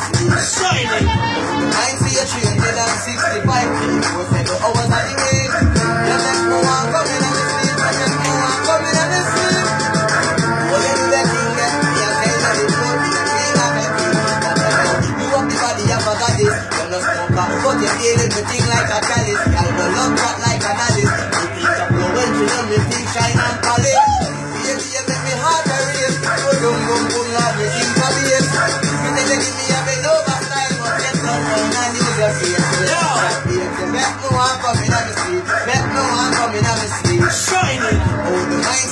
sleep. Shining. I see a 365 people say the hours of the week. You make me want come in and sleep. You make me want come in and sleep. Well, you do the thing that me and tell you the truth. You feel like a king. You up the body of a goddess. You no smoke up, but you feel everything like a chalice. You go love that like an Alice. You teach up your when you know me think shine and polish. Baby, you make me heart a race. Boom, boom, boom, boom, love me think of it. You say you give me a bit over style, but get some one and use your face. Make me want come in and sleep. Make me want come in and sleep. Shining. Oh, the mind